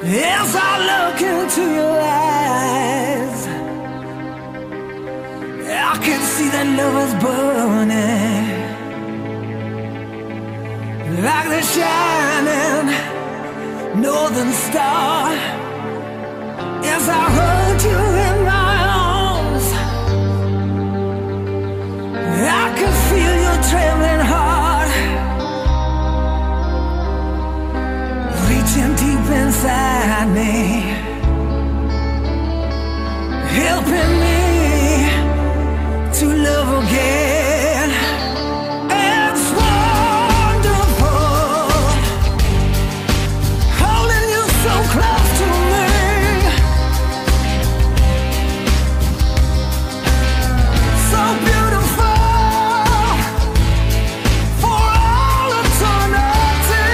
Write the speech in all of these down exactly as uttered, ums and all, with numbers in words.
As I look into your eyes, I can see that love is burning like the shining northern star. As I hold you in my arms, I can feel your trembling heart reaching deep inside me, helping me to love again. It's wonderful holding you so close to me, so beautiful for all eternity.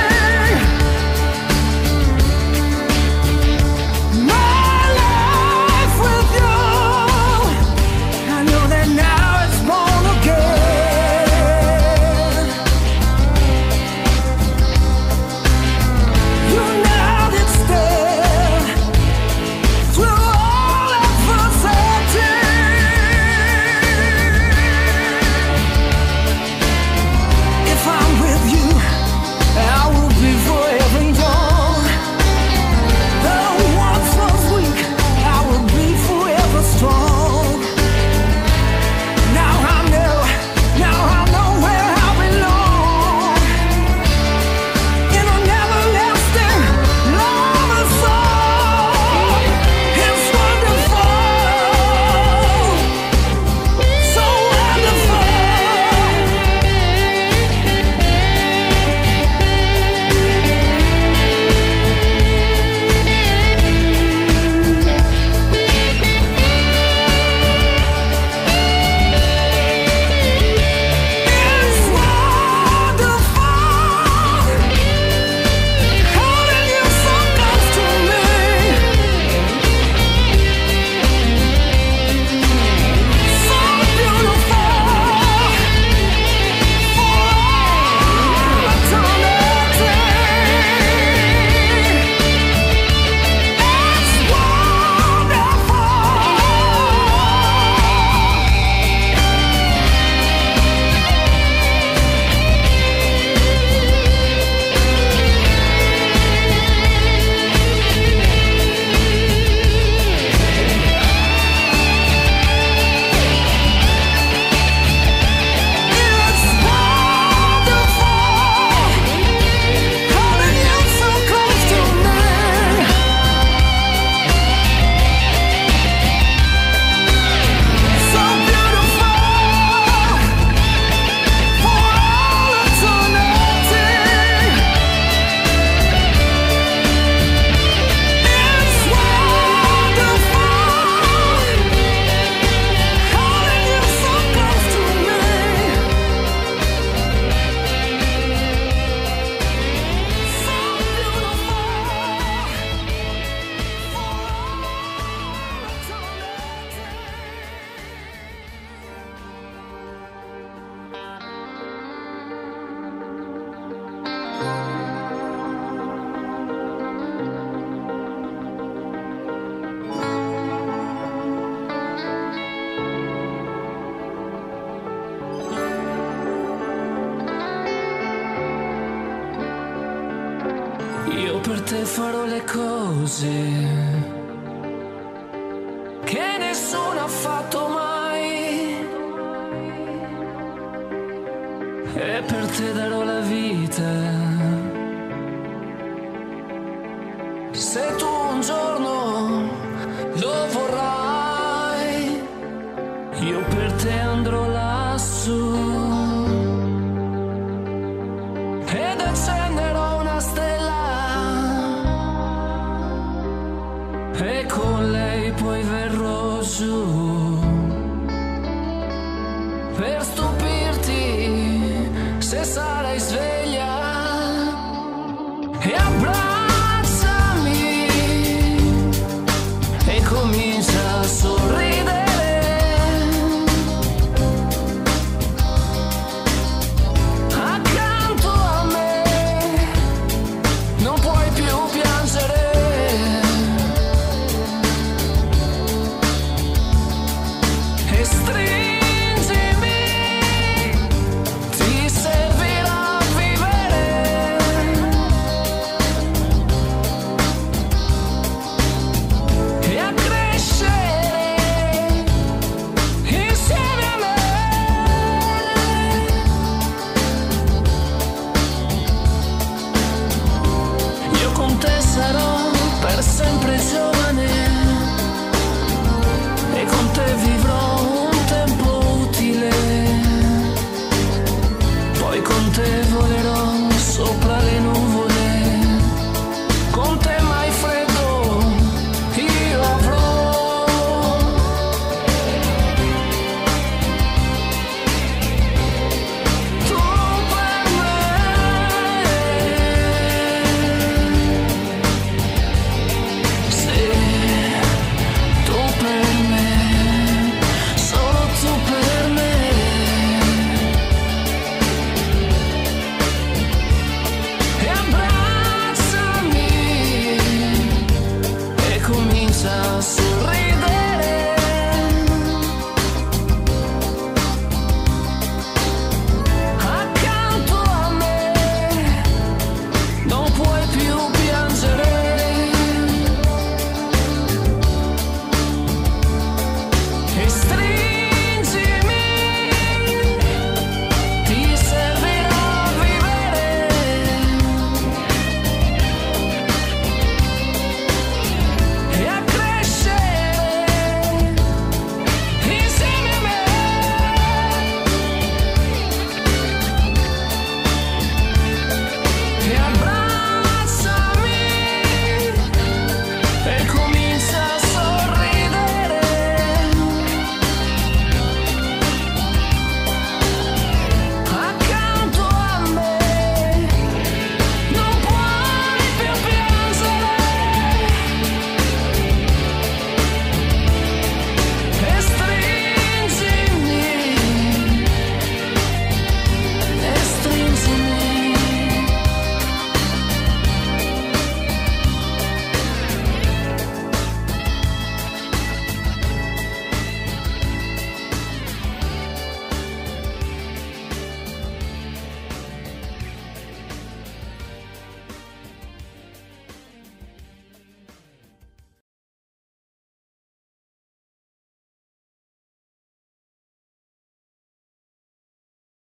My life with you, I know that now it's born again. You know that stand through all adversity. If I'm with you, I will be forever young. Though once was weak, I will be forever strong. Now I know, now I know where I belong, in a never-lasting love song. It's wonderful, so wonderful. It's wonderful holding you so close to me, so beautiful for all eternity. It's wonderful. It's wonderful holding you so close to me, so beautiful for all eternity. It's wonderful holding you so close to me, so beautiful for all Io per te farò le cose che nessuno ha fatto mai, e per te darò la vita. Se tu un giorno lo vorrai, io per te andrò lassù ed accenderò una stella, e con lei poi verrò giù.